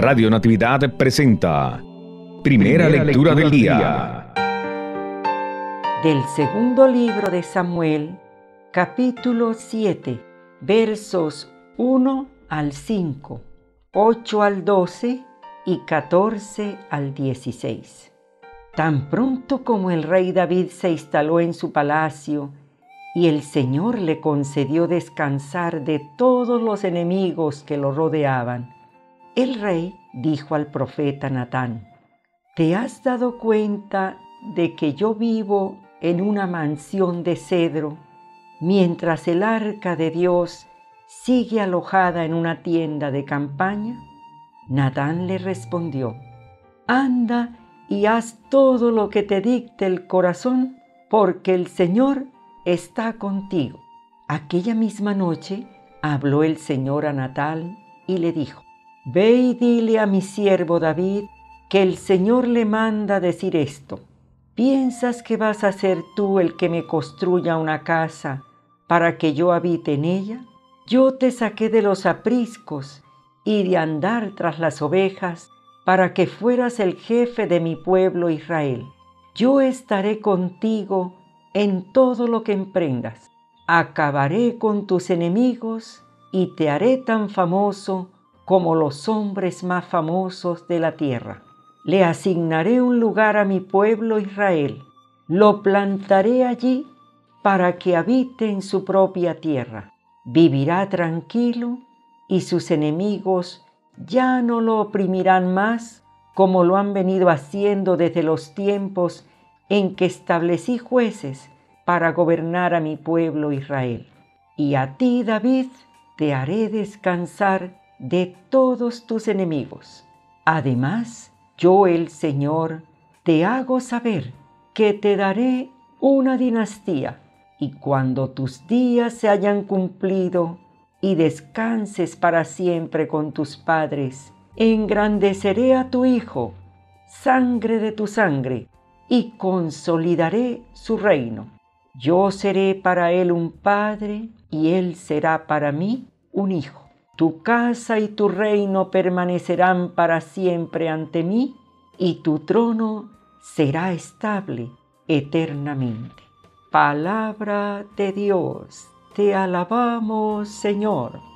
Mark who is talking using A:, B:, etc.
A: Radio Natividad presenta Primera Lectura del Día.
B: Del segundo libro de Samuel, capítulo 7, versos 1 al 5, 8 al 12 y 14 al 16. Tan pronto como el rey David se instaló en su palacio y el Señor le concedió descansar de todos los enemigos que lo rodeaban, el rey dijo al profeta Natán: ¿Te has dado cuenta de que yo vivo en una mansión de cedro, mientras el arca de Dios sigue alojada en una tienda de campaña? Natán le respondió: Anda y haz todo lo que te dicte el corazón, porque el Señor está contigo. Aquella misma noche habló el Señor a Natán y le dijo: Ve y dile a mi siervo David que el Señor le manda decir esto: ¿Piensas que vas a ser tú el que me construya una casa para que yo habite en ella? Yo te saqué de los apriscos y de andar tras las ovejas para que fueras el jefe de mi pueblo Israel. Yo estaré contigo en todo lo que emprendas. Acabaré con tus enemigos y te haré tan famoso como los hombres más famosos de la tierra. Le asignaré un lugar a mi pueblo Israel. Lo plantaré allí para que habite en su propia tierra. Vivirá tranquilo y sus enemigos ya no lo oprimirán más, como lo han venido haciendo desde los tiempos en que establecí jueces para gobernar a mi pueblo Israel. Y a ti, David, te haré descansar de todos tus enemigos. Además, yo, el Señor, te hago saber que te daré una dinastía, y cuando tus días se hayan cumplido y descanses para siempre con tus padres, engrandeceré a tu hijo, sangre de tu sangre, y consolidaré su reino. Yo seré para él un padre, y él será para mí un hijo. Tu casa y tu reino permanecerán para siempre ante mí, y tu trono será estable eternamente. Palabra de Dios, te alabamos, Señor.